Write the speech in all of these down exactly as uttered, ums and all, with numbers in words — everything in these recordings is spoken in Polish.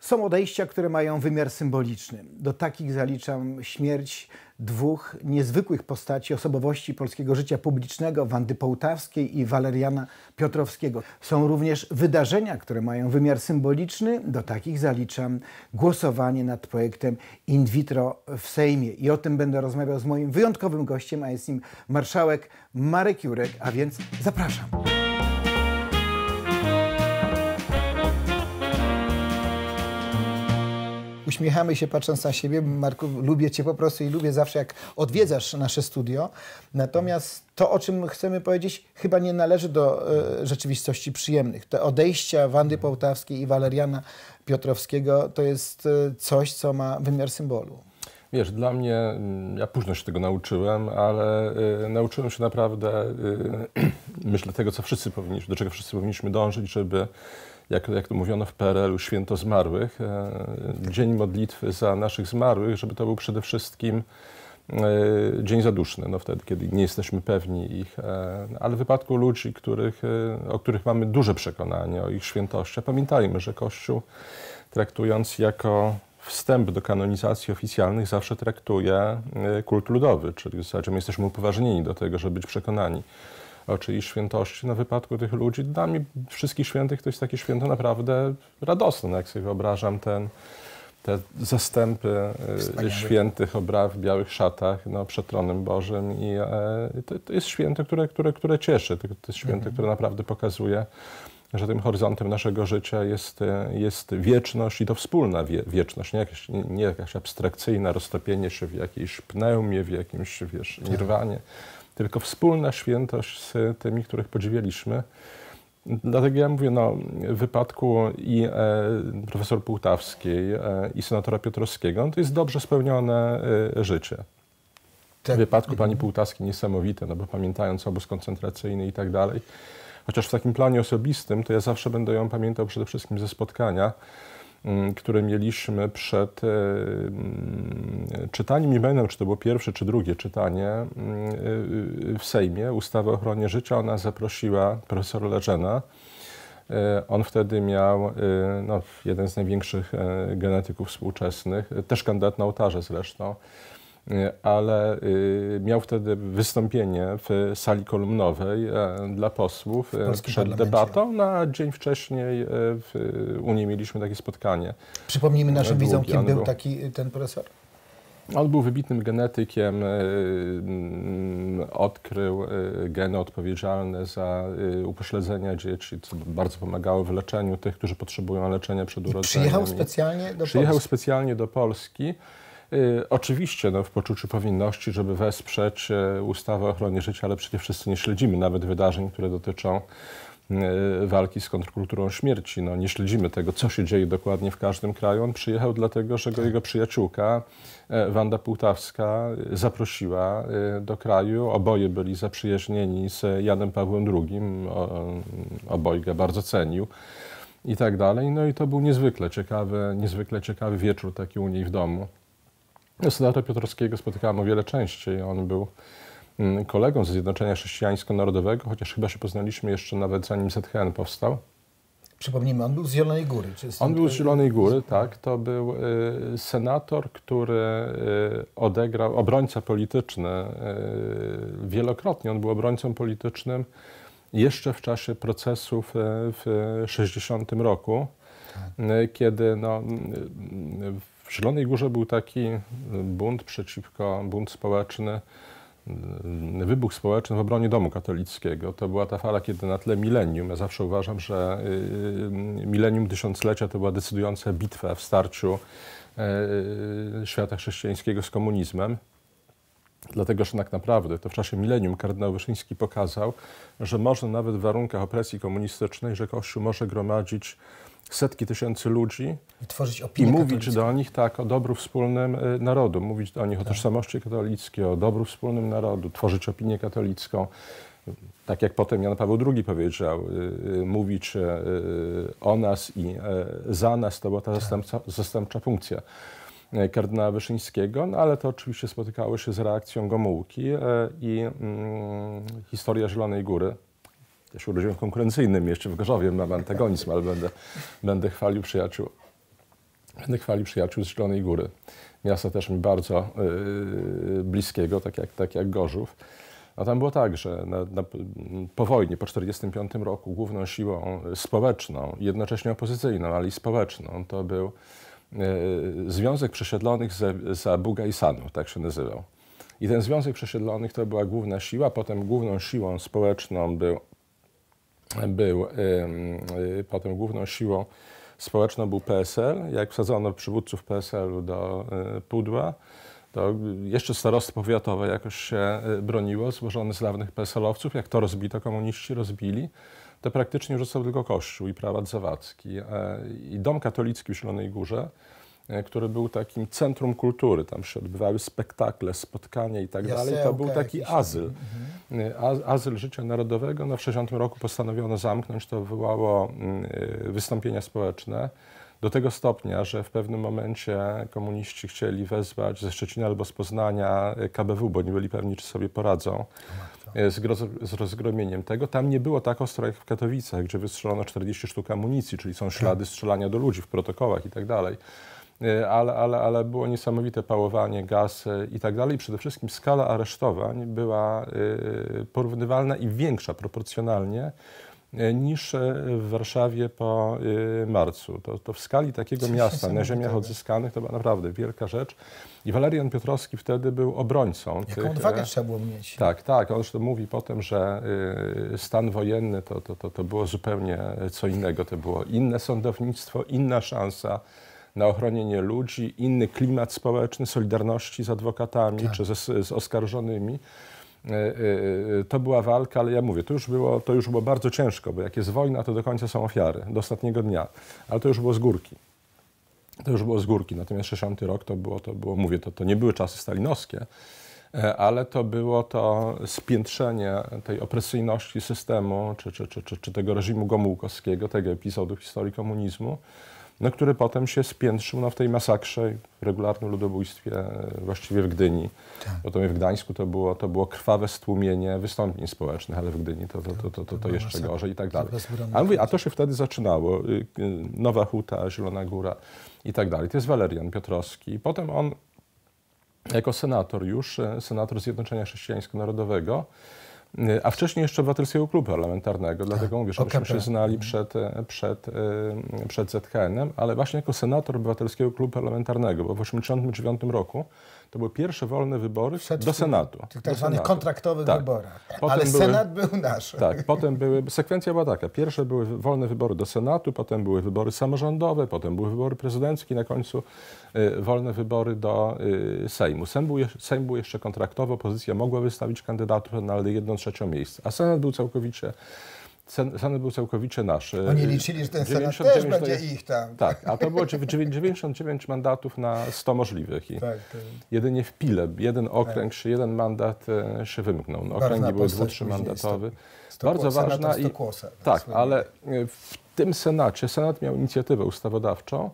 Są odejścia, które mają wymiar symboliczny. Do takich zaliczam śmierć dwóch niezwykłych postaci osobowości polskiego życia publicznego, Wandy Połtawskiej i Waleriana Piotrowskiego. Są również wydarzenia, które mają wymiar symboliczny. Do takich zaliczam głosowanie nad projektem in vitro w Sejmie. I o tym będę rozmawiał z moim wyjątkowym gościem, a jest nim marszałek Marek Jurek, a więc zapraszam. Uśmiechamy się patrząc na siebie. Marku, lubię Cię po prostu i lubię zawsze, jak odwiedzasz nasze studio. Natomiast to, o czym chcemy powiedzieć, chyba nie należy do e, rzeczywistości przyjemnych. Te odejścia Wandy Połtawskiej i Waleriana Piotrowskiego to jest e, coś, co ma wymiar symbolu. Wiesz, dla mnie, ja późno się tego nauczyłem, ale y, nauczyłem się naprawdę, y, myślę, tego, co wszyscy powinniśmy, do czego wszyscy powinniśmy dążyć, żeby, jak, jak to mówiono w P R L u, święto zmarłych, y, dzień modlitwy za naszych zmarłych, żeby to był przede wszystkim y, dzień zaduszny, no wtedy, kiedy nie jesteśmy pewni ich, y, ale w wypadku ludzi, których, y, o których mamy duże przekonanie o ich świętości, pamiętajmy, że Kościół, traktując jako wstęp do kanonizacji oficjalnych, zawsze traktuje kult ludowy, czyli w zasadzie my jesteśmy upoważnieni do tego, żeby być przekonani o czyjejś świętości. No, w wypadku tych ludzi, dla mnie wszystkich świętych to jest takie święto naprawdę radosne. No, jak sobie wyobrażam ten, te zastępy Wspaniale. świętych o w białych szatach no, przed tronem Bożym i e, to, to jest święto, które, które, które cieszy. To, to jest święto, mhm. które naprawdę pokazuje, że tym horyzontem naszego życia jest, jest wieczność i to wspólna wie, wieczność, nie jakaś, nie, nie jakaś abstrakcyjna roztopienie się w jakiejś pneumie, w jakimś, wiesz, nirwanie, tylko wspólna świętość z tymi, których podziwialiśmy. Dlatego ja mówię, no, w wypadku i e, profesor Połtawskiej e, i senatora Piotrowskiego, no, to jest dobrze spełnione e, życie. Tak. W wypadku pani Połtawskiej niesamowite, no bo pamiętając obóz koncentracyjny i tak dalej, chociaż w takim planie osobistym, to ja zawsze będę ją pamiętał przede wszystkim ze spotkania, które mieliśmy przed e, czytaniem, nie pamiętam, czy to było pierwsze, czy drugie czytanie e, w Sejmie, ustawy o ochronie życia. Ona zaprosiła profesora Leżena. E, on wtedy miał e, no, jeden z największych e, genetyków współczesnych, też kandydat na ołtarze zresztą, ale y, miał wtedy wystąpienie w sali kolumnowej e, dla posłów e, przed debatą, no, a dzień wcześniej e, w Unii mieliśmy takie spotkanie. Przypomnijmy naszym widzom, kim był taki ten profesor? On był wybitnym genetykiem, y, y, odkrył y, geny odpowiedzialne za y, upośledzenia dzieci, co bardzo pomagało w leczeniu tych, którzy potrzebują leczenia przed urodzeniem. Przyjechał specjalnie do Przyjechał Polski. specjalnie do Polski. Y, oczywiście no, w poczuciu powinności, żeby wesprzeć y, ustawę o ochronie życia, ale przecież wszyscy nie śledzimy nawet wydarzeń, które dotyczą y, walki z kontrkulturą śmierci. No, nie śledzimy tego, co się dzieje dokładnie w każdym kraju. On przyjechał dlatego, że go jego przyjaciółka y, Wanda Połtawska y, zaprosiła y, do kraju. Oboje byli zaprzyjaźnieni z Janem Pawłem drugim. O, oboje go bardzo cenił. I tak dalej. No i to był niezwykle ciekawy, niezwykle ciekawy wieczór taki u niej w domu. Senatora Piotrowskiego spotykałem o wiele częściej. On był kolegą ze Zjednoczenia Chrześcijańsko-Narodowego, chociaż chyba się poznaliśmy jeszcze nawet zanim Z H N powstał. Przypomnijmy, on był z Zielonej Góry. Czy on był z Zielonej Góry, tak. To był y, senator, który y, odegrał, obrońca polityczny y, wielokrotnie. On był obrońcą politycznym jeszcze w czasie procesów y, w sześćdziesiątym roku, tak. y, kiedy no, y, w Zielonej Górze był taki bunt przeciwko, bunt społeczny, wybuch społeczny w obronie domu katolickiego. To była ta fala, kiedy na tle milenium, ja zawsze uważam, że milenium tysiąclecia to była decydująca bitwa w starciu świata chrześcijańskiego z komunizmem. Dlatego, że tak naprawdę to w czasie milenium kardynał Wyszyński pokazał, że można nawet w warunkach opresji komunistycznej, że Kościół może gromadzić setki tysięcy ludzi i, tworzyć opinię i mówić katolicką. do nich tak o dobru wspólnym y, narodu, mówić do nich tak. o tożsamości katolickiej, o dobru wspólnym narodu, tworzyć opinię katolicką. Tak jak potem Jan Paweł drugi powiedział, y, y, mówić y, o nas i y, za nas, to była ta tak. zastępcza, zastępcza funkcja kardynała Wyszyńskiego, no ale to oczywiście spotykało się z reakcją Gomułki y, i y, historia Zielonej Góry. Ja się urodziłem w konkurencyjnym mieście w Gorzowie, mam antagonizm, ale będę, będę chwalił przyjaciół Będę chwalił przyjaciół z Zielonej Góry. Miasta też mi bardzo yy, bliskiego, tak jak, tak jak Gorzów. A tam było tak, że na, na, po wojnie, po tysiąc dziewięćset czterdziestym piątym roku główną siłą społeczną, jednocześnie opozycyjną, ale i społeczną, to był yy, Związek Przesiedlonych za Bugaisanu, tak się nazywał. I ten Związek Przesiedlonych to była główna siła, potem główną siłą społeczną był, był yy, yy, potem główną siłą społeczną był P S L. Jak wsadzono przywódców P S L-u do y, pudła, to jeszcze starostwo powiatowe jakoś się y, broniło, złożone z dawnych P S L-owców. Jak to rozbito, komuniści rozbili, to praktycznie już został tylko kościół i prałat zawadzki. Y, I dom katolicki w Zielonej Górze, y, który był takim centrum kultury. Tam się odbywały spektakle, spotkania i tak dalej. To był taki azyl. Mhm. Azyl życia narodowego. No w tysiąc dziewięćset sześćdziesiątym roku postanowiono zamknąć. To wywołało y, wystąpienia społeczne. Do tego stopnia, że w pewnym momencie komuniści chcieli wezwać ze Szczecina albo z Poznania K B W, bo nie byli pewni, czy sobie poradzą z, z rozgromieniem tego. Tam nie było tak ostro jak w Katowicach, gdzie wystrzelono czterdzieści sztuk amunicji, czyli są ślady strzelania do ludzi w protokołach i tak dalej. Ale, ale, ale było niesamowite pałowanie, gaz i tak dalej. Przede wszystkim skala aresztowań była porównywalna i większa proporcjonalnie niż w Warszawie po marcu. To, to w skali takiego miasta na ziemiach odzyskanych to była naprawdę wielka rzecz. I Walerian Piotrowski wtedy był obrońcą. Jaką tych, odwagę trzeba było mieć. Tak, tak. On zresztą mówi potem, że stan wojenny to, to, to, to było zupełnie co innego. To było inne sądownictwo, inna szansa na ochronienie ludzi, inny klimat społeczny, solidarności z adwokatami tak. czy z, z oskarżonymi. To była walka, ale ja mówię, to już, było, to już było bardzo ciężko, bo jak jest wojna, to do końca są ofiary, do ostatniego dnia. Ale to już było z górki. To już było z górki. Natomiast sześćdziesiąty rok to było, to było mówię, to, to nie były czasy stalinowskie, ale to było to spiętrzenie tej opresyjności systemu, czy, czy, czy, czy, czy tego reżimu gomułkowskiego, tego epizodu w historii komunizmu, no, który potem się spiętrzył no, w tej masakrze, w regularnym ludobójstwie właściwie w Gdyni. Tak. Potem w Gdańsku to było, to było krwawe stłumienie wystąpień społecznych, ale w Gdyni to, to, to, to, to, to jeszcze gorzej i tak dalej. A, mówię, a to się wtedy zaczynało. Nowa Huta, Zielona Góra i tak dalej. To jest Walerian Piotrowski. Potem on jako senator już, senator Zjednoczenia Chrześcijańsko-Narodowego, a wcześniej jeszcze Obywatelskiego Klubu Parlamentarnego, tak, dlatego mówię, że myśmy się znali przed, przed, przed Z K N-em, ale właśnie jako senator Obywatelskiego Klubu Parlamentarnego, bo w tysiąc dziewięćset osiemdziesiątym dziewiątym roku to były pierwsze wolne wybory przed do Senatu. W tych tak zwanych kontraktowych tak. wyborach. Potem ale były, Senat był nasz. Tak, potem były, sekwencja była taka, pierwsze były wolne wybory do Senatu, potem były wybory samorządowe, potem były wybory prezydenckie, na końcu y, wolne wybory do y, Sejmu. Sejm był, Sejm był jeszcze kontraktowy, opozycja mogła wystawić kandydatów na jedną trzecią miejsce, a Senat był całkowicie Senat był całkowicie nasz. Oni liczyli, że ten Senat też będzie jest, ich tam. Tak, a to było dziewięćdziesiąt dziewięć mandatów na sto możliwych. I tak, to... jedynie w Pile jeden okręg, tak. jeden mandat się wymknął. No, okręgi były dwu, trzymandatowe. Bardzo ważna. I, Kłosa, tak, tak ale w tym Senacie, Senat miał inicjatywę ustawodawczą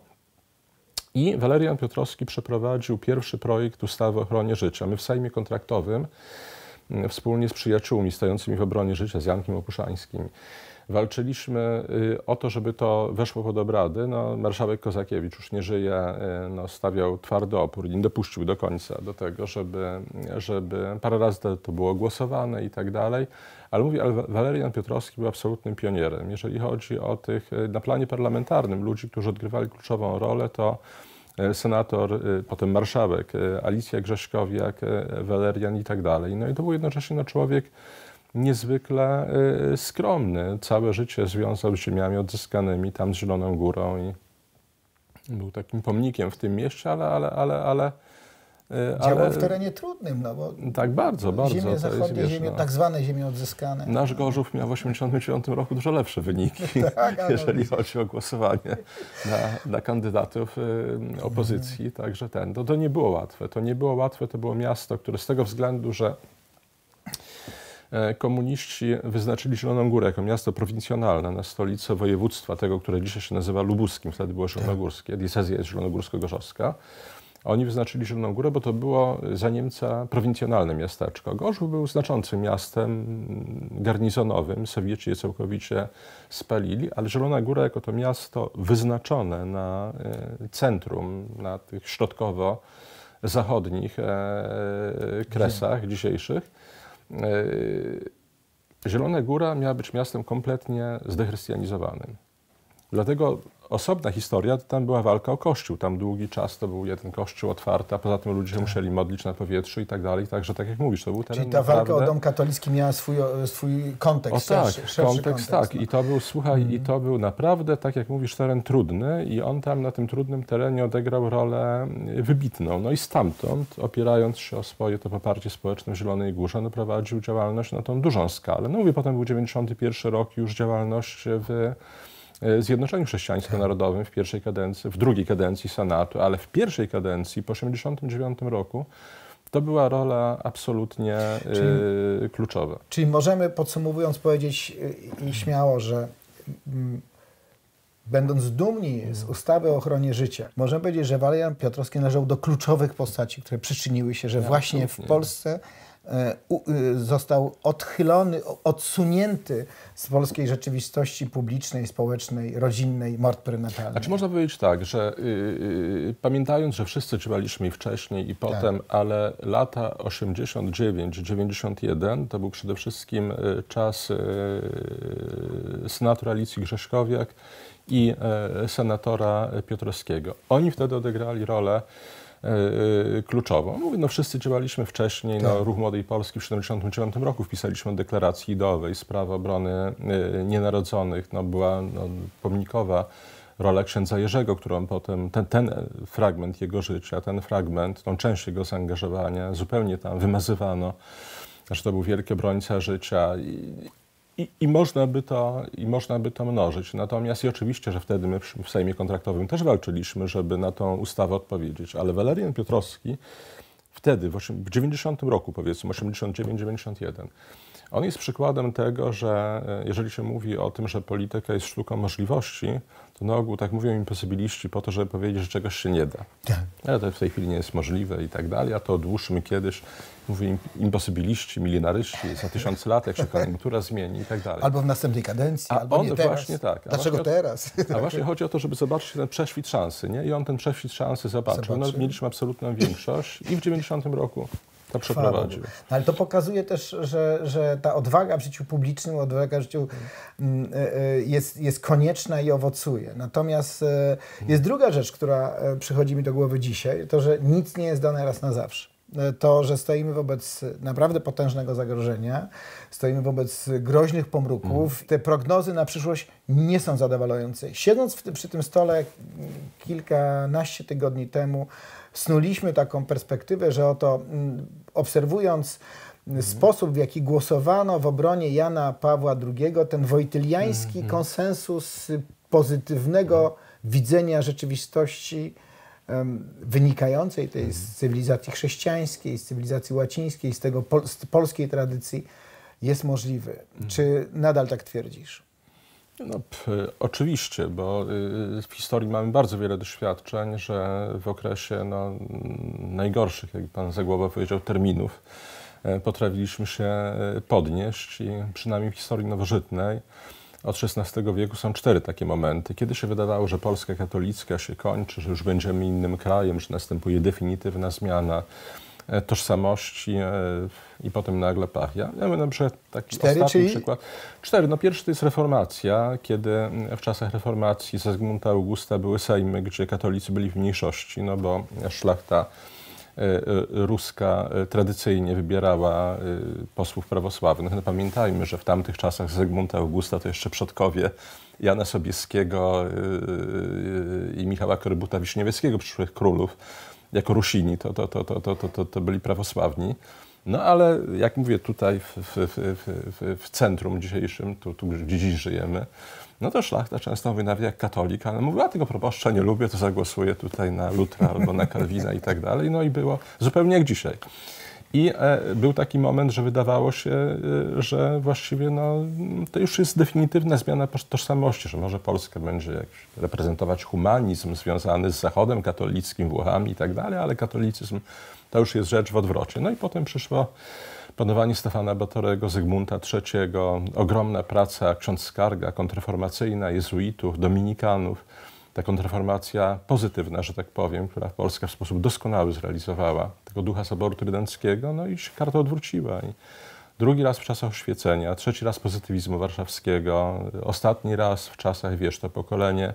i Walerian Piotrowski przeprowadził pierwszy projekt ustawy o ochronie życia. My w Sejmie Kontraktowym wspólnie z przyjaciółmi stojącymi w obronie życia, z Jankiem Opuszańskim, walczyliśmy o to, żeby to weszło pod obrady. No, marszałek Kozakiewicz już nie żyje, no, stawiał twardy opór, nie dopuścił do końca do tego, żeby, żeby parę razy to, to było głosowane i tak dalej. Ale mówię, ale Walerian Piotrowski był absolutnym pionierem. Jeżeli chodzi o tych na planie parlamentarnym ludzi, którzy odgrywali kluczową rolę, to senator, potem marszałek, Alicja Grześkowiak, Walerian i tak dalej. No i to był jednocześnie no, człowiek niezwykle skromny. Całe życie związał z ziemiami odzyskanymi tam z Zieloną Górą i był takim pomnikiem w tym mieście, ale, ale, ale, ale działał ale, w terenie trudnym, no bo tak, bardzo, bardzo. Ziemie zachodnie, jest, ziemie, no, tak zwane ziemie odzyskane. Nasz Gorzów miał w tysiąc dziewięćset osiemdziesiątym dziewiątym roku dużo lepsze wyniki, tak, jeżeli chodzi o głosowanie na, na kandydatów y, opozycji. Mhm. Także ten, to, to nie było łatwe. To nie było łatwe, to było miasto, które z tego względu, że komuniści wyznaczyli Zieloną Górę jako miasto prowincjonalne na stolicę województwa, tego, które dzisiaj się nazywa lubuskim, wtedy było zielonogórskie, diecezja jest zielonogórsko-gorzowska. Oni wyznaczyli Zieloną Górę, bo to było za Niemca prowincjonalne miasteczko. Gorzów był znaczącym miastem garnizonowym, Sowieci je całkowicie spalili, ale Zielona Góra jako to miasto wyznaczone na centrum, na tych środkowo-zachodnich kresach dzisiejszych. Zielona Góra miała być miastem kompletnie zdechrystianizowanym. Dlatego osobna historia, to tam była walka o kościół. Tam długi czas to był jeden kościół otwarty, a poza tym ludzie się musieli modlić na powietrzu i tak dalej. Także tak jak mówisz, to był teren. Czyli ta naprawdę... walka o dom katolicki miała swój, swój kontekst. O tak, szerszy, szerszy kontekst, kontekst, tak. no. I to był, słuchaj, mm. i to był naprawdę, tak jak mówisz, teren trudny i on tam na tym trudnym terenie odegrał rolę wybitną. No i stamtąd, opierając się o swoje to poparcie społeczne w Zielonej Górze, no prowadził działalność na tą dużą skalę. No mówię, potem był dziewięćdziesiąty pierwszy rok, już działalność w Zjednoczeniu Chrześcijańsko-Narodowym w pierwszej kadencji, w drugiej kadencji Senatu, ale w pierwszej kadencji po tysiąc dziewięćset osiemdziesiątym dziewiątym roku to była rola absolutnie czyli, y, kluczowa. Czyli możemy podsumowując powiedzieć y, y, śmiało, że y, będąc dumni z ustawy o ochronie życia, możemy powiedzieć, że Walerian Piotrowski należał do kluczowych postaci, które przyczyniły się, że ja, właśnie absolutnie. w Polsce został odchylony, odsunięty z polskiej rzeczywistości publicznej, społecznej, rodzinnej mord prenatalny. Znaczy można powiedzieć tak, że yy, yy, pamiętając, że wszyscy czytaliśmy i wcześniej i potem, tak. ale lata osiemdziesiąt dziewięć dziewięćdziesiąt jeden to był przede wszystkim yy, czas yy, senatora Alicji Grześkowiak i yy, senatora Piotrowskiego. Oni wtedy odegrali rolę kluczową. Mówię, no wszyscy działaliśmy wcześniej, tak. no, Ruch Młodej Polski w tysiąc dziewięćset siedemdziesiątym dziewiątym roku wpisaliśmy deklaracji ideowej, sprawa obrony y, nienarodzonych, no, była no, pomnikowa rola księdza Jerzego, którą potem, ten, ten fragment jego życia, ten fragment, tą część jego zaangażowania zupełnie tam wymazywano, że to był wielki obrońca życia i, I, i, można by to, I można by to mnożyć. Natomiast i oczywiście, że wtedy my w Sejmie Kontraktowym też walczyliśmy, żeby na tą ustawę odpowiedzieć. Ale Walerian Piotrowski wtedy, w dziewięćdziesiątym roku powiedzmy, osiemdziesiąt dziewięć dziewięćdziesiąt jeden, on jest przykładem tego, że jeżeli się mówi o tym, że polityka jest sztuką możliwości, to na ogół tak mówią imposybiliści po to, żeby powiedzieć, że czegoś się nie da. Tak. Ale to w tej chwili nie jest możliwe i tak dalej, a to odłóżmy kiedyś. Mówię imposybiliści, milenaryści, za tysiąc lat, jak się koniunktura zmieni i tak dalej. Albo w następnej kadencji, a albo on nie teraz. Właśnie tak. A Dlaczego właśnie teraz? O, a właśnie chodzi o to, żeby zobaczyć ten prześwit szansy, nie? I on ten prześwit szansy zobaczył. No, mieliśmy absolutną większość i w dziewięćdziesiątym roku to przeprowadził. No, ale to pokazuje też, że, że ta odwaga w życiu publicznym, odwaga w życiu mm, jest, jest konieczna i owocuje. Natomiast jest druga rzecz, która przychodzi mi do głowy dzisiaj, to, że nic nie jest dane raz na zawsze. To, że stoimy wobec naprawdę potężnego zagrożenia, stoimy wobec groźnych pomruków. Mm. Te prognozy na przyszłość nie są zadowalające. Siedząc w, przy tym stole kilkanaście tygodni temu, snuliśmy taką perspektywę, że oto m, obserwując mm. sposób, w jaki głosowano w obronie Jana Pawła drugiego, ten wojtyliański mm. konsensus pozytywnego mm. widzenia rzeczywistości wynikającej tej z cywilizacji chrześcijańskiej, z cywilizacji łacińskiej, z tego pol z polskiej tradycji jest możliwy. Mhm. Czy nadal tak twierdzisz? No, p, oczywiście, bo y, w historii mamy bardzo wiele doświadczeń, że w okresie no, najgorszych, jak pan Zagłoba powiedział, terminów y, potrafiliśmy się y, podnieść i przynajmniej w historii nowożytnej od szesnastego wieku są cztery takie momenty, kiedy się wydawało, że Polska katolicka się kończy, że już będziemy innym krajem, że następuje definitywna zmiana tożsamości i potem nagle pach. Ja miałem na przykład taki cztery, ostatni czyli? przykład. Cztery. No pierwszy to jest reformacja, kiedy w czasach reformacji za Zygmunta Augusta były sejmy, gdzie katolicy byli w mniejszości, no bo szlachta ruska tradycyjnie wybierała posłów prawosławnych. No pamiętajmy, że w tamtych czasach Zygmunta Augusta to jeszcze przodkowie Jana Sobieskiego i Michała Korybuta-Wiśniewieckiego, przyszłych królów, jako Rusini, to, to, to, to, to, to, to byli prawosławni. No ale jak mówię tutaj w, w, w, w, w centrum dzisiejszym, tu, tu gdzie dziś żyjemy, no to szlachta często mówi nawet jak katolik, ale mówi, a tego proboszcza nie lubię, to zagłosuję tutaj na Lutra albo na Kalwina i tak dalej. No i było zupełnie jak dzisiaj. I e, był taki moment, że wydawało się, e, że właściwie no, to już jest definitywna zmiana tożsamości, że może Polska będzie reprezentować humanizm związany z Zachodem katolickim, Włochami i tak dalej, ale katolicyzm to już jest rzecz w odwrocie. No i potem przyszło panowanie Stefana Batorego, Zygmunta trzeciego, ogromna praca ksiądz Skarga, kontrreformacyjna, jezuitów, dominikanów. Ta kontrreformacja pozytywna, że tak powiem, która Polska w sposób doskonały zrealizowała tego ducha Soboru Trydenckiego, no i się karta odwróciła. I drugi raz w czasach oświecenia, trzeci raz pozytywizmu warszawskiego, ostatni raz w czasach, wiesz, to pokolenie.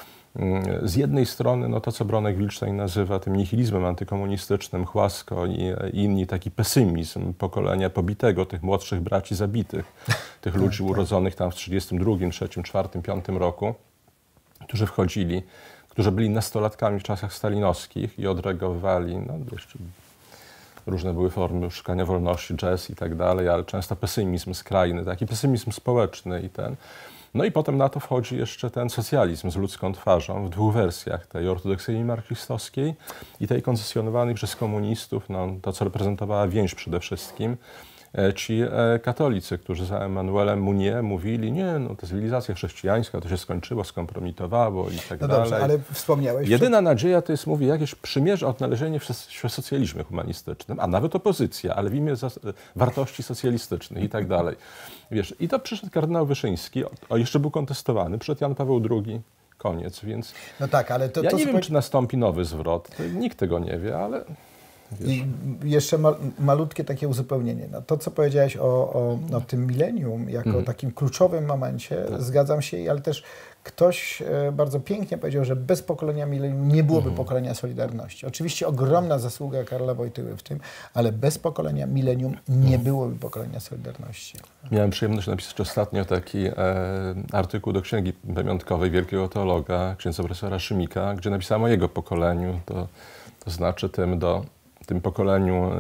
Z jednej strony no to, co Bronek Wilczstein nazywa tym nihilizmem antykomunistycznym, Chłasko i, i inni, taki pesymizm pokolenia pobitego, tych młodszych braci zabitych, tych ludzi urodzonych tam w trzydziestym drugim, trzecim, czwartym, piątym roku, którzy wchodzili, którzy byli nastolatkami w czasach stalinowskich i odreagowywali, no jeszcze różne były formy szukania wolności, jazz i tak dalej, ale często pesymizm skrajny, taki pesymizm społeczny i ten. No i potem na to wchodzi jeszcze ten socjalizm z ludzką twarzą w dwóch wersjach, tej ortodoksyjnej marksistowskiej i tej koncesjonowanej przez komunistów, no, to co reprezentowała więź przede wszystkim, ci katolicy, którzy za Emmanuelem Mounier mówili, nie, no ta cywilizacja chrześcijańska to się skończyło, skompromitowało i tak no dalej. Dobrze, ale wspomniałeś... Jedyna przed... nadzieja to jest, mówię, jakieś przymierze, odnalezienie w socjalizmie humanistycznym, a nawet opozycja, ale w imię wartości socjalistycznych i tak dalej. Wiesz, i to przyszedł kardynał Wyszyński, o, jeszcze był kontestowany, przyszedł Jan Paweł drugi, koniec, więc no tak, ale to, ja to nie wiem, powiedz... czy nastąpi nowy zwrot, to nikt tego nie wie, ale... Wiesz. I jeszcze ma, malutkie takie uzupełnienie. No to, co powiedziałeś o, o, o tym milenium jako mm. takim kluczowym momencie, tak. Zgadzam się, ale też ktoś e, bardzo pięknie powiedział, że bez pokolenia milenium nie byłoby mm. pokolenia Solidarności. Oczywiście ogromna zasługa Karla Wojtyły w tym, ale bez pokolenia milenium nie byłoby pokolenia Solidarności. Miałem przyjemność napisać ostatnio taki e, artykuł do księgi pamiątkowej wielkiego teologa, księdza profesora Szymika, gdzie napisałem o jego pokoleniu, to, to znaczy tym do tym pokoleniu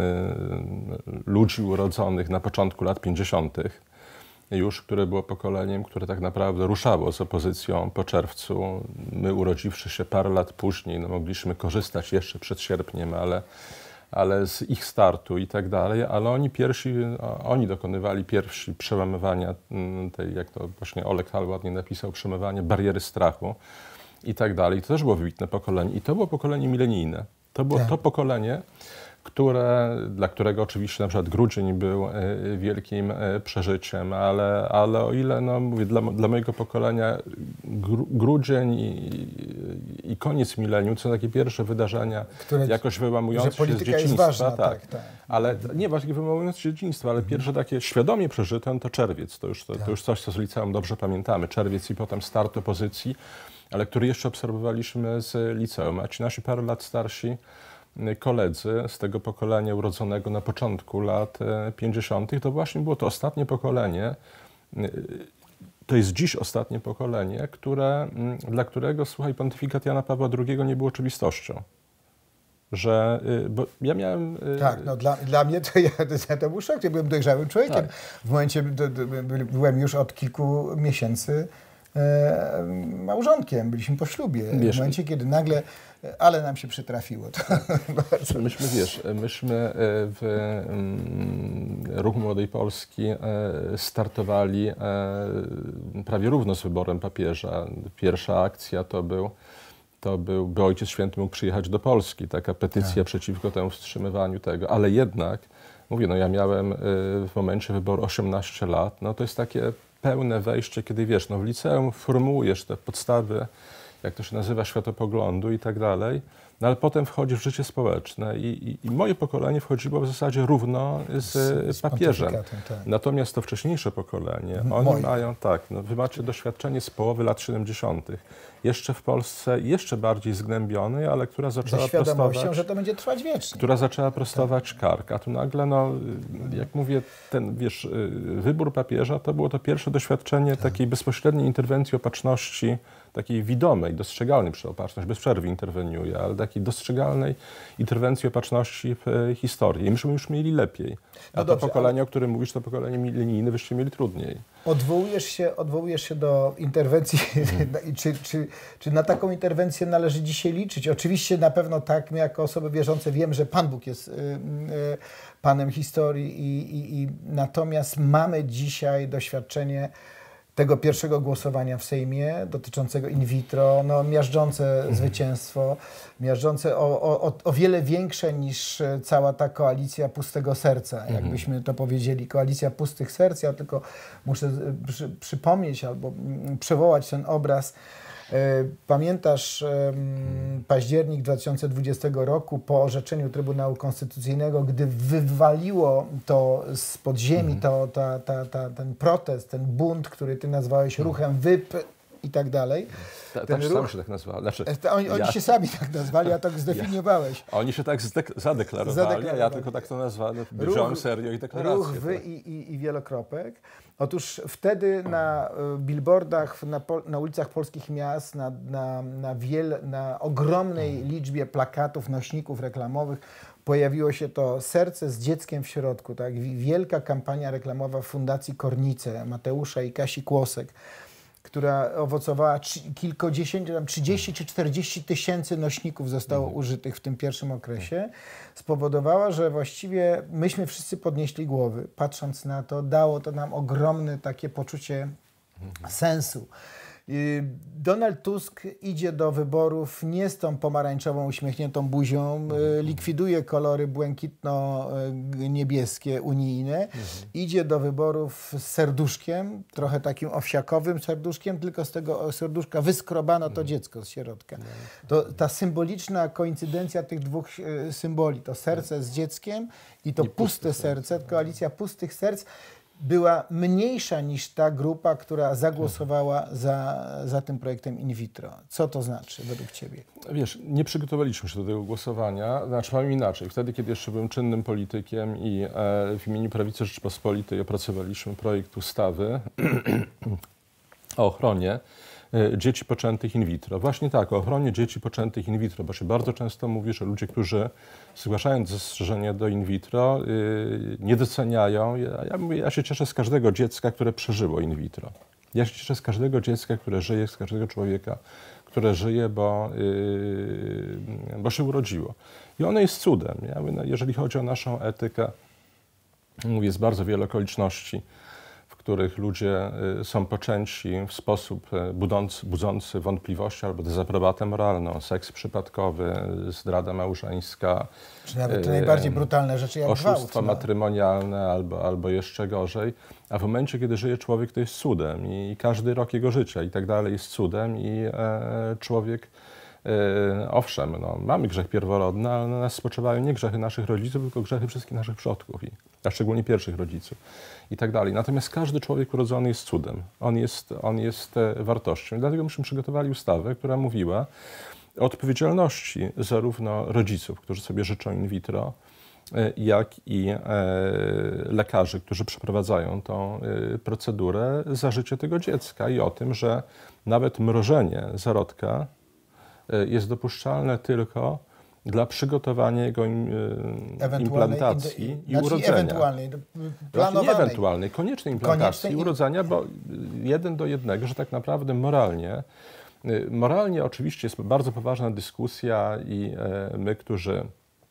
y, ludzi urodzonych na początku lat pięćdziesiątych już, które było pokoleniem, które tak naprawdę ruszało z opozycją po czerwcu. My, urodziwszy się parę lat później, no, mogliśmy korzystać jeszcze przed sierpniem, ale, ale z ich startu i tak dalej, ale oni pierwsi, oni dokonywali pierwsi przełamywania tej, jak to właśnie Oleg Hall ładnie napisał, przełamywania bariery strachu i tak dalej. To też było wybitne pokolenie i to było pokolenie milenijne. To było tak. to pokolenie, które, dla którego oczywiście na przykład grudzień był y, wielkim y, przeżyciem, ale, ale o ile, no mówię, dla, dla mojego pokolenia gru, grudzień i, i, i koniec milenium to są takie pierwsze wydarzenia które, jakoś wyłamujące się z dzieciństwa. Jest ważna, tak, tak, tak. Ale nie właśnie wyłamujące się z dzieciństwa, ale mhm. pierwsze takie świadomie przeżyte to czerwiec. To już, to, tak. to już coś, co z liceum dobrze pamiętamy. Czerwiec i potem start opozycji, ale który jeszcze obserwowaliśmy z liceum. A ci nasi parę lat starsi koledzy z tego pokolenia urodzonego na początku lat pięćdziesiątych, to właśnie było to ostatnie pokolenie, to jest dziś ostatnie pokolenie, które, dla którego, słuchaj, pontyfikat Jana Pawła drugiego nie był oczywistością. Że, bo ja miałem... Tak, no dla, dla mnie to, ja, to był szok, ja byłem dojrzałym człowiekiem. Tak. W momencie, do, do, byłem już od kilku miesięcy e, małżonkiem, byliśmy po ślubie. Wiesz, w momencie, kiedy nagle, ale nam się przytrafiło. To bardzo... Myśmy, wiesz, myśmy w Ruchu Młodej Polski startowali prawie równo z wyborem papieża. Pierwsza akcja to był to był, by Ojciec Święty mógł przyjechać do Polski, taka petycja tak. przeciwko temu wstrzymywaniu tego, ale jednak, mówię, no ja miałem w momencie wyboru osiemnaście lat, no to jest takie pełne wejście, kiedy wiesz, no w liceum formułujesz te podstawy, jak to się nazywa, światopoglądu i tak dalej, no ale potem wchodzi w życie społeczne i, i, i moje pokolenie wchodziło w zasadzie równo z, z papieżem. Tak. Natomiast to wcześniejsze pokolenie, oni Moje. mają, tak, no wy macie doświadczenie z połowy lat siedemdziesiątych. Jeszcze w Polsce, jeszcze bardziej zgnębionej, ale która zaczęła prostować... że to będzie trwać wiecznie. Która zaczęła prostować kark. A tu nagle, no, jak mówię, ten, wiesz, wybór papieża to było to pierwsze doświadczenie tak. takiej bezpośredniej interwencji opatrzności takiej widomej, dostrzegalnej przez opatrzność, bez przerwy interweniuje, ale takiej dostrzegalnej interwencji opatrzności w historii. I myśmy już mieli lepiej. A no dobrze, to pokolenie, ale... o którym mówisz, to pokolenie milenijne, wyście mieli trudniej. Odwołujesz się, odwołujesz się do interwencji, hmm. czy, czy, czy na taką interwencję należy dzisiaj liczyć? Oczywiście na pewno tak, my jako osoby wierzące wiem, że Pan Bóg jest y, y, Panem historii i, i, i natomiast mamy dzisiaj doświadczenie tego pierwszego głosowania w Sejmie dotyczącego in vitro, no miażdżące mhm. zwycięstwo, miażdżące o, o, o wiele większe niż cała ta koalicja pustego serca, mhm. jakbyśmy to powiedzieli, koalicja pustych serc. Ja tylko muszę przy, przypomnieć albo przywołać ten obraz. Pamiętasz październik dwa tysiące dwudziestego roku po orzeczeniu Trybunału Konstytucyjnego, gdy wywaliło to z podziemi, to, ta, ta, ta, ten protest, ten bunt, który ty nazwałeś ruchem wyp i tak dalej. Ta, ten ruch, sami się tak nazwali. Znaczy, oni, oni ja, się sami tak nazwali, a tak zdefiniowałeś. Ja, oni się tak zadeklarowali, zadeklarowali, a ja tylko tak to nazwałem. Wziąłem serio i deklarację. Ruch wy i, i, i wielokropek. Otóż wtedy na billboardach, na, na ulicach polskich miast, na, na, na, wiel, na ogromnej liczbie plakatów, nośników reklamowych pojawiło się to serce z dzieckiem w środku. Tak? Wielka kampania reklamowa Fundacji Kornice, Mateusza i Kasi Kłosek, która owocowała kilkudziesięciu, tam trzydzieści czy czterdzieści tysięcy nośników zostało mhm. użytych w tym pierwszym okresie, spowodowała, że właściwie myśmy wszyscy podnieśli głowy. Patrząc na to, dało to nam ogromne takie poczucie mhm. sensu. Donald Tusk idzie do wyborów nie z tą pomarańczową, uśmiechniętą buzią, likwiduje kolory błękitno-niebieskie unijne, mhm. idzie do wyborów z serduszkiem, trochę takim owsiakowym serduszkiem, tylko z tego serduszka wyskrobano to dziecko z środka. To, ta symboliczna koincydencja tych dwóch symboli, to serce z dzieckiem i to I puste serce, koalicja pustych serc, była mniejsza niż ta grupa, która zagłosowała za, za tym projektem in vitro. Co to znaczy według Ciebie? Wiesz, nie przygotowaliśmy się do tego głosowania. Znaczy, powiem inaczej. Wtedy, kiedy jeszcze byłem czynnym politykiem i e, w imieniu Prawicy Rzeczypospolitej opracowaliśmy projekt ustawy o ochronie dzieci poczętych in vitro. Właśnie tak, o ochronie dzieci poczętych in vitro, bo się bardzo często mówi, że ludzie, którzy zgłaszając zastrzeżenia do in vitro, yy, nie doceniają. Ja, ja, mówię, ja się cieszę z każdego dziecka, które przeżyło in vitro. Ja się cieszę z każdego dziecka, które żyje, z każdego człowieka, które żyje, bo, yy, bo się urodziło. I ono jest cudem. Ja mówię, no, jeżeli chodzi o naszą etykę, mówię, jest bardzo wiele okoliczności, w których ludzie są poczęci w sposób budzący, budzący wątpliwości albo dezaprobatę moralną, seks przypadkowy, zdrada małżeńska. Czy nawet te najbardziej brutalne rzeczy jak oszustwo gwałt, no. matrymonialne albo, albo jeszcze gorzej. A w momencie, kiedy żyje człowiek, to jest cudem i każdy rok jego życia i tak dalej jest cudem i e, człowiek Yy, owszem, no, mamy grzech pierworodny, ale na nas spoczywają nie grzechy naszych rodziców, tylko grzechy wszystkich naszych przodków, i, a szczególnie pierwszych rodziców i tak dalej. Natomiast każdy człowiek urodzony jest cudem, on jest, on jest e, wartością. I dlatego myśmy przygotowali ustawę, która mówiła o odpowiedzialności zarówno rodziców, którzy sobie życzą in vitro, e, jak i e, lekarzy, którzy przeprowadzają tą e, procedurę za życie tego dziecka i o tym, że nawet mrożenie zarodka jest dopuszczalne tylko dla przygotowania jego implantacji in, i znaczy urodzenia. Ewentualnej, planowanej. Nie ewentualnej, koniecznej implantacji Koniecznej i urodzenia, bo jeden do jednego, że tak naprawdę moralnie, moralnie oczywiście jest bardzo poważna dyskusja i my, którzy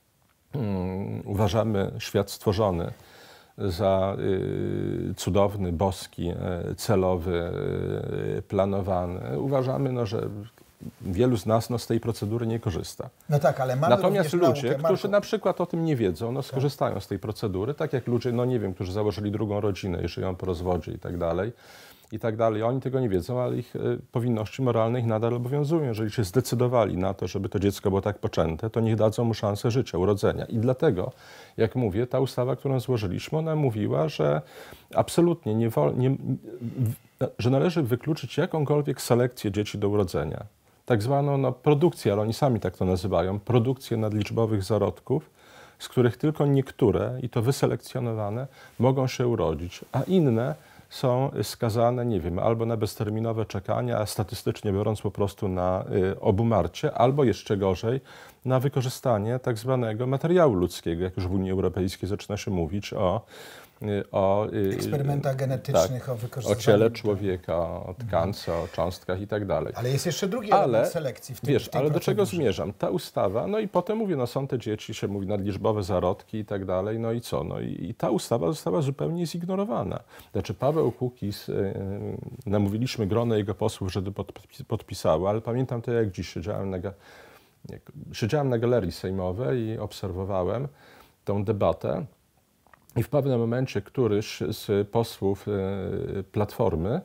um, uważamy świat stworzony za y, cudowny, boski, y, celowy, y, planowany, uważamy, no, że wielu z nas no, z tej procedury nie korzysta. No tak, ale mamy Natomiast ludzie, naukę, którzy Marku. na przykład o tym nie wiedzą, no, skorzystają tak. z tej procedury, tak jak ludzie, no nie wiem, którzy założyli drugą rodzinę i żyją po rozwodzie i tak dalej, i tak dalej. Oni tego nie wiedzą, ale ich y, powinności moralne ich nadal obowiązują. Jeżeli się zdecydowali na to, żeby to dziecko było tak poczęte, to niech dadzą mu szansę życia, urodzenia. I dlatego, jak mówię, ta ustawa, którą złożyliśmy, ona mówiła, że absolutnie nie, wol, nie że należy wykluczyć jakąkolwiek selekcję dzieci do urodzenia. Tak zwaną no, produkcję, ale oni sami tak to nazywają, produkcję nadliczbowych zarodków, z których tylko niektóre, i to wyselekcjonowane, mogą się urodzić, a inne są skazane, nie wiem, albo na bezterminowe czekanie, a statystycznie biorąc po prostu na y, obumarcie, albo jeszcze gorzej, na wykorzystanie tak zwanego materiału ludzkiego, jak już w Unii Europejskiej zaczyna się mówić o o eksperymentach genetycznych, tak, o wykorzystaniu. O ciele człowieka, o tkance, o cząstkach i tak dalej. Ale jest jeszcze drugi element ale, selekcji w tym wiesz, w tej ale do czego procedurze. zmierzam? Ta ustawa, no i potem mówię, no są te dzieci, się mówi nadliczbowe zarodki i tak dalej, no i co? No i, i ta ustawa została zupełnie zignorowana. Znaczy Paweł Kukiz, yy, namówiliśmy grono jego posłów, żeby podpis, podpisały, ale pamiętam to jak dziś, siedziałem na, jak, siedziałem na galerii sejmowej i obserwowałem tą debatę. I w pewnym momencie któryś z posłów Platformy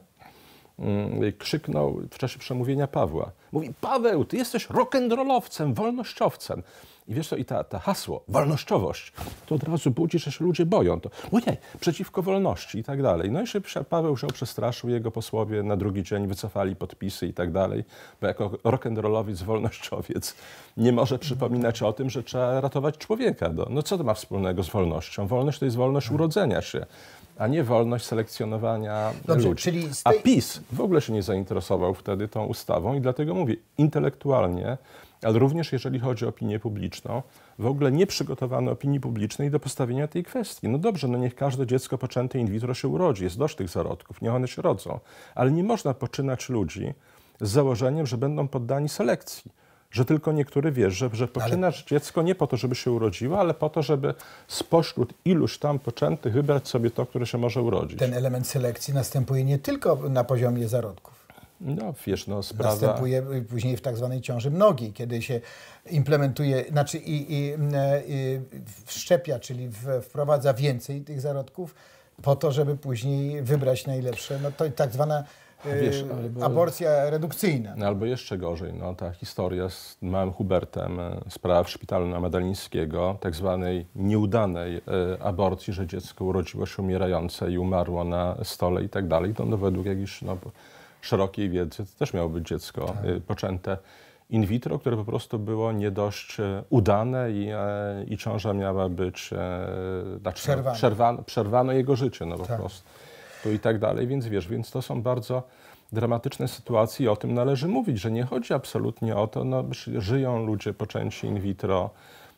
krzyknął w czasie przemówienia Pawła. Mówi: Paweł, ty jesteś rock'n'rollowcem, wolnościowcem. I wiesz co, i ta, ta hasło, wolnościowość, to od razu budzi, że się ludzie boją. To ojej, przeciwko wolności i tak dalej. No i się Paweł wziął, przestraszył, jego posłowie na drugi dzień wycofali podpisy i tak dalej, bo jako rock'n'rollowiec, wolnościowiec nie może przypominać o tym, że trzeba ratować człowieka. No, no co to ma wspólnego z wolnością? Wolność to jest wolność urodzenia się, a nie wolność selekcjonowania Dobrze, ludzi. czyli tej... A PiS w ogóle się nie zainteresował wtedy tą ustawą i dlatego mówię, intelektualnie, ale również jeżeli chodzi o opinię publiczną, w ogóle nie przygotowano opinii publicznej do postawienia tej kwestii. No dobrze, no niech każde dziecko poczęte in vitro się urodzi, jest dość tych zarodków, niech one się rodzą, ale nie można poczynać ludzi z założeniem, że będą poddani selekcji. Że tylko niektóry wiesz, że, że poczynasz ale... dziecko nie po to, żeby się urodziło, ale po to, żeby spośród iluś tam poczętych wybrać sobie to, które się może urodzić. Ten element selekcji następuje nie tylko na poziomie zarodków. No wiesz, no sprawa... Następuje później w tak zwanej ciąży mnogiej, kiedy się implementuje, znaczy i, i, i wszczepia, czyli wprowadza więcej tych zarodków po to, żeby później wybrać najlepsze. No to tak zwana Wiesz, albo, aborcja redukcyjna. Albo jeszcze gorzej, no, ta historia z małym Hubertem, sprawa w szpitalu na Madalińskiego, tak zwanej nieudanej e, aborcji, że dziecko urodziło się umierające i umarło na stole i tak dalej. No, no według jakiejś no, szerokiej wiedzy to też miało być dziecko tak. e, poczęte in vitro, które po prostu było nie dość e, udane i, e, i ciąża miała być e, znaczy, przerwane. No, przerwano, przerwano jego życie no, po tak. prostu. I tak dalej, więc wiesz, więc to są bardzo dramatyczne sytuacje i o tym należy mówić, że nie chodzi absolutnie o to, no żyją ludzie poczęci in vitro,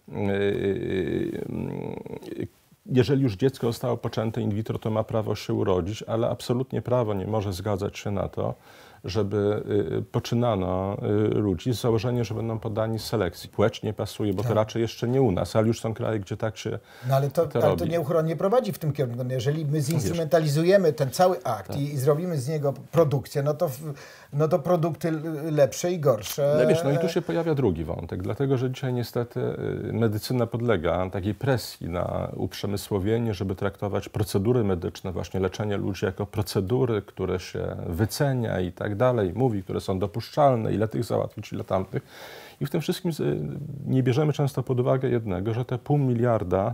jeżeli już dziecko zostało poczęte in vitro, to ma prawo się urodzić, ale absolutnie prawo nie może zgadzać się na to, żeby poczynano ludzi z założeniem, że będą poddani selekcji. Płeć nie pasuje, bo tak. to raczej jeszcze nie u nas, ale już są kraje, gdzie tak się No ale to, to, ale robi. to nieuchronnie prowadzi w tym kierunku. No jeżeli my zinstrumentalizujemy ten cały akt tak. i, i zrobimy z niego produkcję, no to, no to produkty lepsze i gorsze. No wiesz, no i tu się pojawia drugi wątek, dlatego że dzisiaj niestety medycyna podlega takiej presji na uprzemysłowienie, żeby traktować procedury medyczne, właśnie leczenie ludzi jako procedury, które się wycenia i tak dalej, mówi, które są dopuszczalne, ile tych załatwić, ile tamtych. I w tym wszystkim nie bierzemy często pod uwagę jednego, że te pół miliarda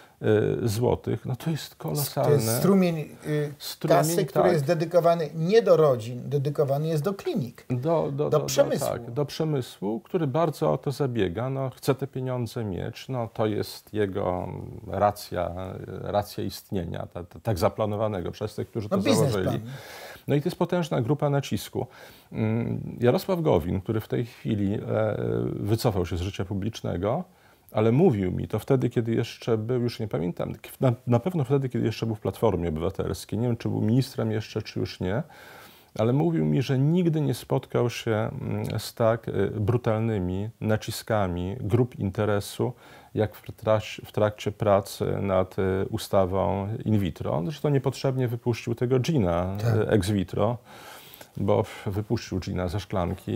y, złotych, no to jest kolosalne. To jest strumień, y, strumień kasy, tak. który jest dedykowany nie do rodzin, dedykowany jest do klinik, do, do, do, do przemysłu. Do, tak, do przemysłu, który bardzo o to zabiega, no, chce te pieniądze mieć, no, to jest jego racja, racja istnienia, ta, ta, tak zaplanowanego przez tych, którzy no, to założyli. Plan. No i to jest potężna grupa nacisku. Jarosław Gowin, który w tej chwili wycofał się z życia publicznego, ale mówił mi to wtedy, kiedy jeszcze był, już nie pamiętam, na, na pewno wtedy, kiedy jeszcze był w Platformie Obywatelskiej, nie wiem, czy był ministrem jeszcze, czy już nie, ale mówił mi, że nigdy nie spotkał się z tak brutalnymi naciskami grup interesu, jak w trakcie, w trakcie pracy nad ustawą in vitro. Zresztą niepotrzebnie wypuścił tego gina tak. ex vitro, bo wypuścił gina ze szklanki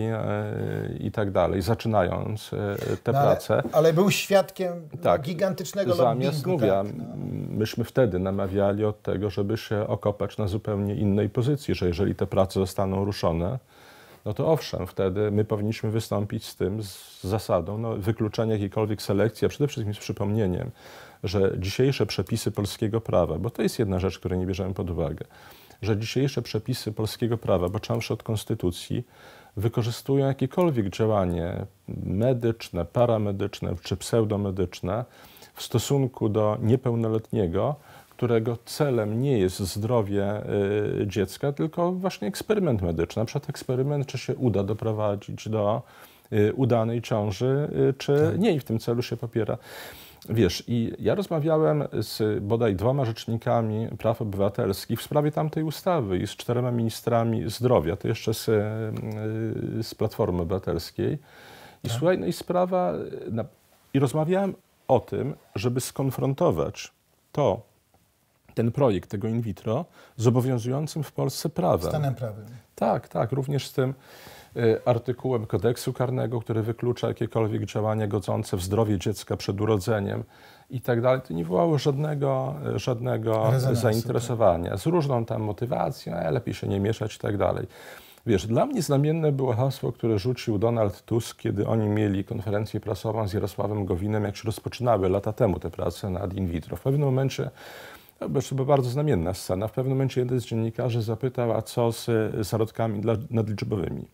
i tak dalej, zaczynając tę no, pracę. Ale, ale był świadkiem tak, gigantycznego zamiast, lobbingu. Mówię, tak, no. myśmy wtedy namawiali od tego, żeby się okopać na zupełnie innej pozycji, że jeżeli te prace zostaną ruszone, no to owszem, wtedy my powinniśmy wystąpić z tym, z zasadą no, wykluczenia jakiejkolwiek selekcji, a przede wszystkim z przypomnieniem, że dzisiejsze przepisy polskiego prawa, bo to jest jedna rzecz, której nie bierzemy pod uwagę, że dzisiejsze przepisy polskiego prawa, począwszy od konstytucji, wykorzystują jakiekolwiek działanie medyczne, paramedyczne czy pseudomedyczne w stosunku do niepełnoletniego, którego celem nie jest zdrowie y, dziecka, tylko właśnie eksperyment medyczny. Na przykład eksperyment, czy się uda doprowadzić do y, udanej ciąży, y, czy tak. nie, i w tym celu się popiera. Wiesz, i ja rozmawiałem z bodaj dwoma rzecznikami praw obywatelskich w sprawie tamtej ustawy i z czterema ministrami zdrowia, to jeszcze z, z Platformy Obywatelskiej. I tak. słuchaj, no i sprawa, i rozmawiałem o tym, żeby skonfrontować to, ten projekt tego in vitro z obowiązującym w Polsce prawem. Stanem prawem. Tak, tak, również z tym artykułem kodeksu karnego, który wyklucza jakiekolwiek działania godzące w zdrowie dziecka przed urodzeniem i tak dalej. To nie wywołało żadnego, żadnego zainteresowania. Z różną tam motywacją, ale lepiej się nie mieszać i tak dalej. Wiesz, dla mnie znamienne było hasło, które rzucił Donald Tusk, kiedy oni mieli konferencję prasową z Jarosławem Gowinem, jak się rozpoczynały lata temu te prace nad in vitro. W pewnym momencie, to była bardzo znamienna scena, w pewnym momencie jeden z dziennikarzy zapytał, a co z zarodkami nadliczbowymi?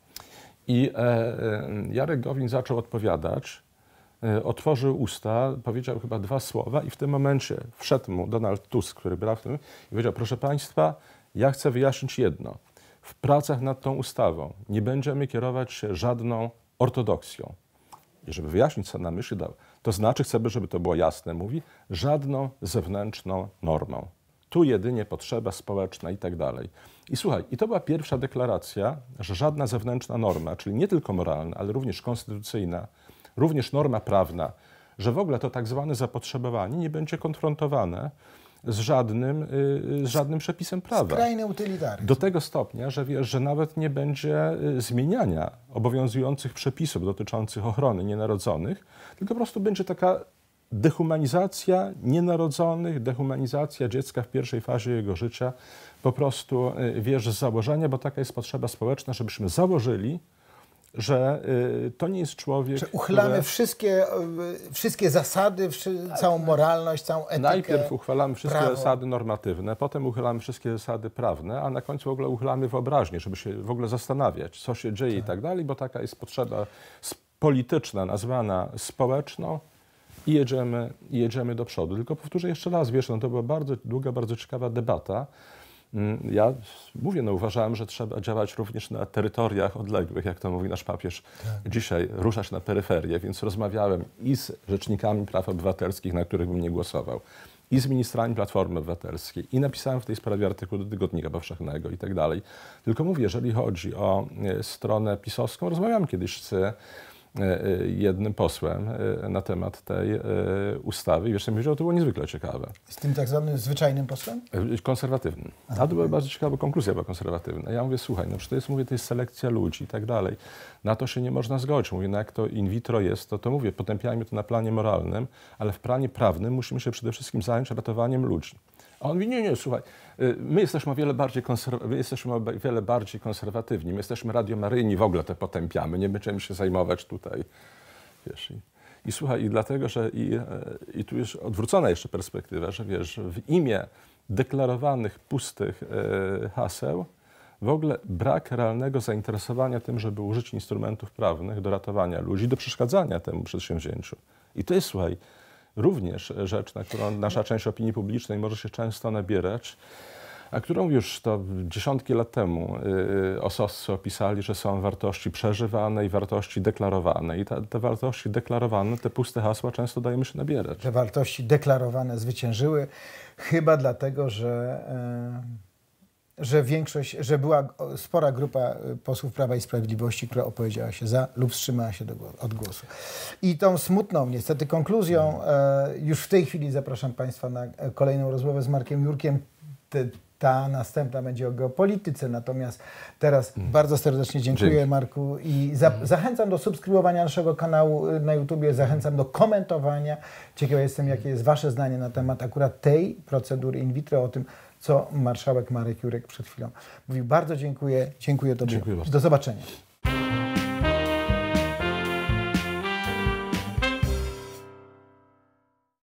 I e, Jarek Gowin zaczął odpowiadać, e, otworzył usta, powiedział chyba dwa słowa i w tym momencie wszedł mu Donald Tusk, który brał w tym, i powiedział, proszę Państwa, ja chcę wyjaśnić jedno. W pracach nad tą ustawą nie będziemy kierować się żadną ortodoksją. I żeby wyjaśnić, co na myśli dał, to znaczy, chcemy, żeby to było jasne, mówi, żadną zewnętrzną normą. Tu jedynie potrzeba społeczna i tak dalej. I słuchaj, i to była pierwsza deklaracja, że żadna zewnętrzna norma, czyli nie tylko moralna, ale również konstytucyjna, również norma prawna, że w ogóle to tak zwane zapotrzebowanie nie będzie konfrontowane z żadnym, z żadnym przepisem prawa. Skrajny utylitaryzm. Do tego stopnia, że wiesz, że nawet nie będzie zmieniania obowiązujących przepisów dotyczących ochrony nienarodzonych, tylko po prostu będzie taka dehumanizacja nienarodzonych, dehumanizacja dziecka w pierwszej fazie jego życia, po prostu, wiesz, z założenia, bo taka jest potrzeba społeczna, żebyśmy założyli, że y, to nie jest człowiek, że uchylamy które... wszystkie, y, wszystkie zasady, wszy, całą moralność, całą etykę. Najpierw uchwalamy wszystkie prawo. zasady normatywne, potem uchylamy wszystkie zasady prawne, a na końcu w ogóle uchylamy wyobraźnię, żeby się w ogóle zastanawiać, co się dzieje tak. i tak dalej, bo taka jest potrzeba polityczna, nazwana społeczną i jedziemy, i jedziemy do przodu. Tylko powtórzę jeszcze raz, wiesz, no to była bardzo długa, bardzo ciekawa debata. Ja mówię, no uważałem, że trzeba działać również na terytoriach odległych, jak to mówi nasz papież tak. dzisiaj, ruszać na peryferię, więc rozmawiałem i z rzecznikami praw obywatelskich, na których bym nie głosował, i z ministrami Platformy Obywatelskiej, i napisałem w tej sprawie artykuł do Tygodnika Powszechnego i tak dalej. Tylko mówię, jeżeli chodzi o stronę pisowską, rozmawiałem kiedyś z jednym posłem na temat tej ustawy i wiesz, mi powiedział, to było niezwykle ciekawe. Z tym tak zwanym zwyczajnym posłem? Konserwatywnym. A to była bardzo ciekawa konkluzja, była konserwatywna. Ja mówię, słuchaj, no to jest, mówię, to jest selekcja ludzi i tak dalej. Na to się nie można zgodzić. Mówię, no jak to in vitro jest, to to mówię, potępiajmy to na planie moralnym, ale w planie prawnym musimy się przede wszystkim zająć ratowaniem ludzi. A on mówi, nie, nie, słuchaj, my jesteśmy o wiele bardziej, konserw- my jesteśmy o wiele bardziej konserwatywni, my jesteśmy radiomaryjni, w ogóle to potępiamy, nie będziemy się zajmować tutaj, wiesz. I, i słuchaj, i dlatego, że i, i tu jest odwrócona jeszcze perspektywa, że wiesz, w imię deklarowanych pustych e, haseł w ogóle brak realnego zainteresowania tym, żeby użyć instrumentów prawnych do ratowania ludzi, do przeszkadzania temu przedsięwzięciu. I to jest, słuchaj, również rzecz, na którą nasza część opinii publicznej może się często nabierać, a którą już to dziesiątki lat temu yy, osowscy opisali, że są wartości przeżywane i wartości deklarowane. I ta, te wartości deklarowane, te puste hasła często dajemy się nabierać. Te wartości deklarowane zwyciężyły, chyba dlatego, że... Yy... że większość, że była spora grupa posłów Prawa i Sprawiedliwości, która opowiedziała się za lub wstrzymała się do, od głosu. I tą smutną niestety konkluzją, e, już w tej chwili zapraszam Państwa na kolejną rozmowę z Markiem Jurkiem. Te, ta następna będzie o geopolityce, natomiast teraz mm. bardzo serdecznie dziękuję Dzięki. Marku i za, mm. zachęcam do subskrybowania naszego kanału na YouTubie, zachęcam do komentowania. Ciekawy jestem, jakie jest Wasze zdanie na temat akurat tej procedury in vitro, o tym, co marszałek Marek Jurek przed chwilą mówił. Bardzo dziękuję. Dziękuję Tobie. Dziękuję bardzo. Do zobaczenia.